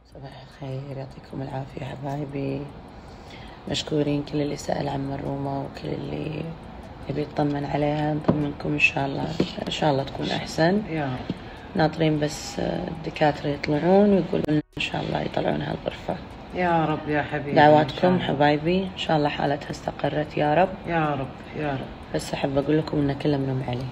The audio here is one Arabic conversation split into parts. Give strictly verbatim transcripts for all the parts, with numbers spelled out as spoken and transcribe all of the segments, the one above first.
صباح الخير، يعطيكم العافية حبايبي. مشكورين كل اللي سأل عن مرومة وكل اللي يبي يطمن عليها. نطمنكم إن شاء الله إن شاء الله تكون أحسن. يا ناطرين بس الدكاترة يطلعون ويقولون إن شاء الله يطلعون هالغرفة. يا رب يا حبيبي. دعواتكم حبايبي إن شاء الله حالتها استقرت يا رب. يا رب يا رب. بس أحب أقول لكم إن كلنا منهم علي.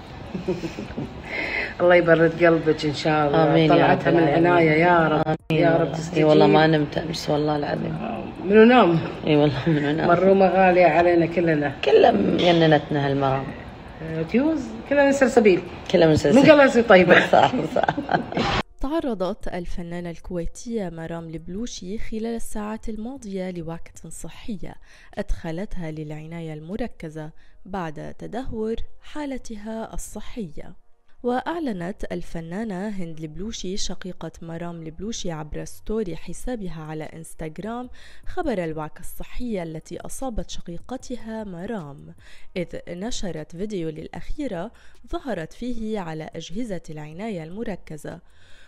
الله يبرد قلبك ان شاء الله. آمين طلعتها من العناية يا رب. آمين يا رب اي والله ما نمت امس والله العظيم. منو نام؟ اي والله منو نام. مرومة غالية علينا كلنا. كلها مجننتنا هالمرام. تيوز كلها من سلسبيل. كلها من سلسبيل. من قلاسي طيبة. صح صح. تعرضت الفنانة الكويتية مرام البلوشي خلال الساعات الماضية لوعكة صحية أدخلتها للعناية المركزة بعد تدهور حالتها الصحية. وأعلنت الفنانة هند البلوشي شقيقة مرام البلوشي عبر ستوري حسابها على إنستغرام خبر الوعكة الصحية التي أصابت شقيقتها مرام، إذ نشرت فيديو للأخيرة ظهرت فيه على أجهزة العناية المركزة.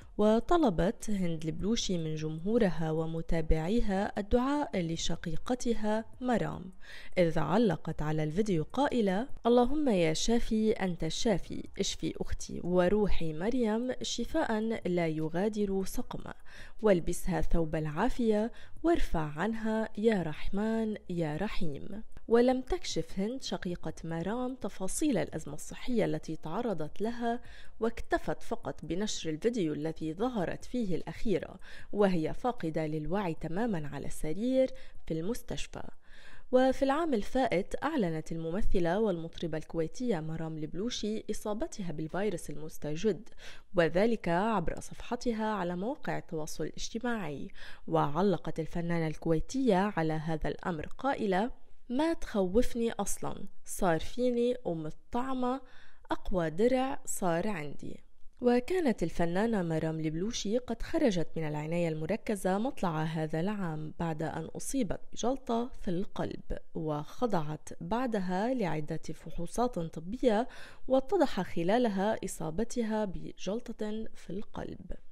وطلبت هند البلوشي من جمهورها ومتابعيها الدعاء لشقيقتها مرام، إذ علقت على الفيديو قائلة: اللهم يا شافي أنت الشافي، اشفي أختي وروحي مريم شفاء لا يغادر سقما، والبسها ثوب العافية وارفع عنها يا رحمن يا رحيم. ولم تكشف هند شقيقة مرام تفاصيل الأزمة الصحية التي تعرضت لها، واكتفت فقط بنشر الفيديو الذي ظهرت فيه الأخيرة وهي فاقدة للوعي تماما على السرير في المستشفى. وفي العام الفائت أعلنت الممثلة والمطربة الكويتية مرام البلوشي إصابتها بالفيروس المستجد، وذلك عبر صفحتها على مواقع التواصل الاجتماعي. وعلقت الفنانة الكويتية على هذا الأمر قائلة: ما تخوفني أصلا، صار فيني أم الطعمة، أقوى درع صار عندي. وكانت الفنانة مرام البلوشي قد خرجت من العناية المركزة مطلع هذا العام بعد أن أصيبت بجلطة في القلب، وخضعت بعدها لعدة فحوصات طبية واتضح خلالها إصابتها بجلطة في القلب.